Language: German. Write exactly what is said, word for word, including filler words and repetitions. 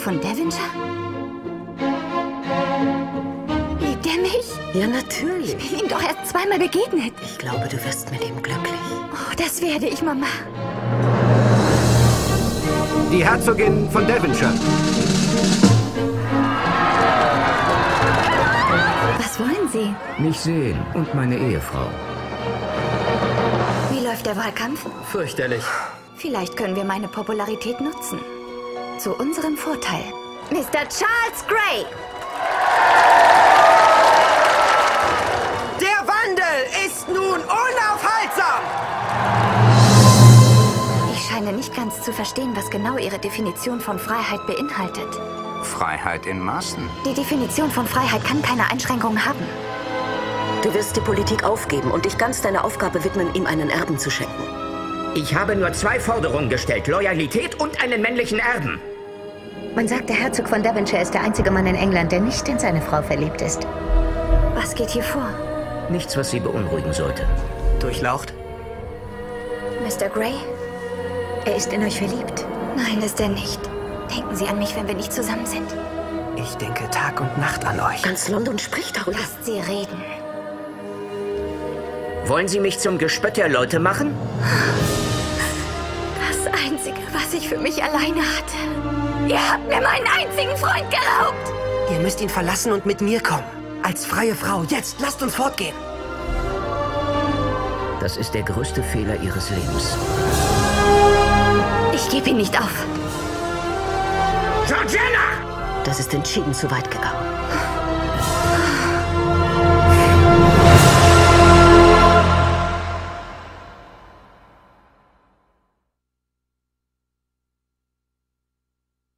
von Devonshire? Liebt er mich? Ja, natürlich. Ich bin ihm doch erst zweimal begegnet. Ich glaube, du wirst mit ihm glücklich. Oh, das werde ich, Mama. Die Herzogin von Devonshire. Was wollen Sie? Mich sehen und meine Ehefrau. Wie läuft der Wahlkampf? Fürchterlich. Vielleicht können wir meine Popularität nutzen. Zu unserem Vorteil. Mister Charles Grey! Der Wandel ist nun unaufhaltsam! Ich scheine nicht ganz zu verstehen, was genau Ihre Definition von Freiheit beinhaltet. Freiheit in Maßen. Die Definition von Freiheit kann keine Einschränkungen haben. Du wirst die Politik aufgeben und dich ganz deiner Aufgabe widmen, ihm einen Erben zu schenken. Ich habe nur zwei Forderungen gestellt. Loyalität und einen männlichen Erben. Man sagt, der Herzog von Devonshire ist der einzige Mann in England, der nicht in seine Frau verliebt ist. Was geht hier vor? Nichts, was Sie beunruhigen sollte. Durchlaucht? Mister Grey? Er ist in euch verliebt. Nein, ist er nicht. Denken Sie an mich, wenn wir nicht zusammen sind. Ich denke Tag und Nacht an euch. Ganz London spricht darüber. Lasst Sie reden. Wollen Sie mich zum Gespött der Leute machen? Das Einzige, was ich für mich alleine hatte. Ihr habt mir meinen einzigen Freund geraubt. Ihr müsst ihn verlassen und mit mir kommen. Als freie Frau. Jetzt, lasst uns fortgehen. Das ist der größte Fehler Ihres Lebens. Ich gebe ihn nicht auf. Georgiana! Das ist entschieden zu weit gegangen.